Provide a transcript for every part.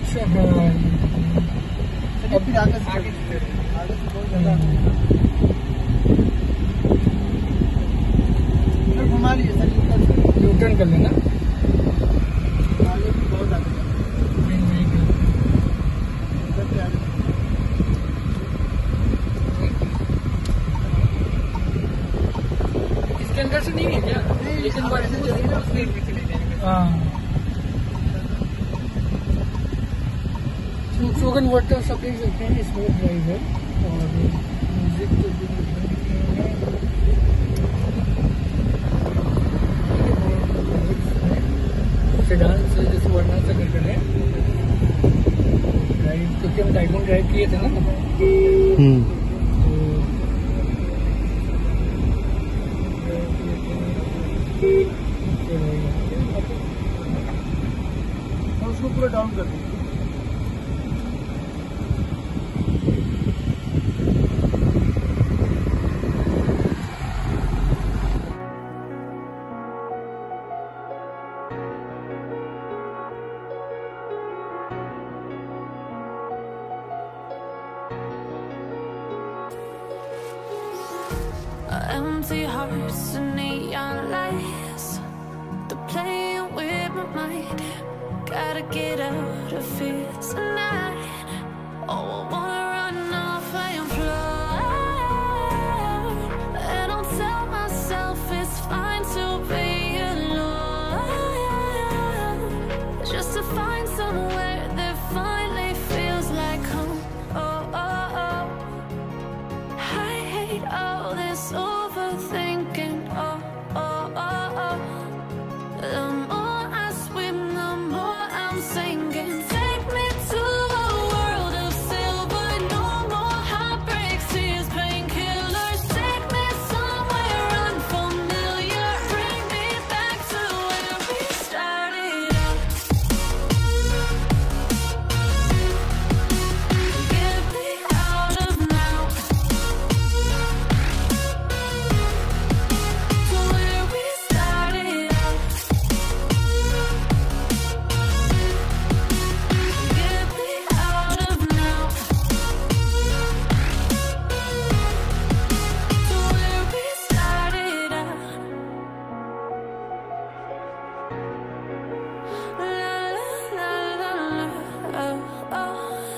अब फिर आगे से बहुत ज़्यादा घुमा लीजिए सर, यू टर्न कर लेना। आगे भी बहुत आगे इसके अंदर से नहीं है क्या? लेकिन हाँ, Volkswagen Virtus सब देख सकते हैं, स्मूथ ड्राइव है और म्यूजिक तो सेडान से जैसे वर्णा से करके है ड्राइव, क्योंकि हम टाइगन ड्राइव किए थे ना। उसको पूरा डाउन कर दीजिए। Empty hearts and neon lights, they're playing with my mind. Gotta get out of here tonight. Oh, I wanna run off and fly, and I'll tell myself it's fine to be alone, just to find somewhere that finally feels like home. Oh, oh, oh. I hate all this overthinking. Oh, oh, oh, oh. The more I swim, the more I'm sinking. Take me to a world of silver. No more heartbreaks, tears, painkillers. Take me somewhere unfamiliar. Bring me back to where we started out. Get me out of now. To where we started out. Get me out of now. To where we started out. La la la la la. Oh, oh.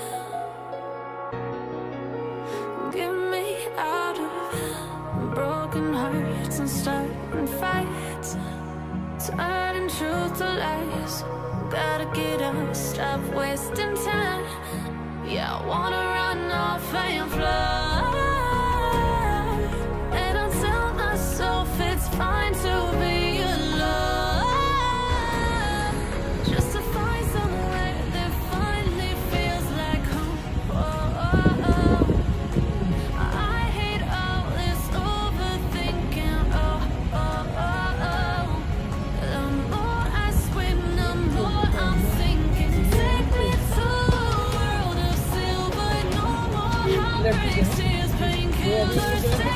Get me out of broken hearts and starting fights, turning truth to lies. Gotta get up, stop wasting time. Yeah, I wanna run off and fly, and I'll tell myself it's fine to be alone, just to find somewhere that finally feels like home. Oh, oh, oh. I hate all this overthinking. Oh, oh, oh, oh. The more I swim, the more I'm sinking. Take me to a world of silver. No more heartbreaks, tears, painkillers.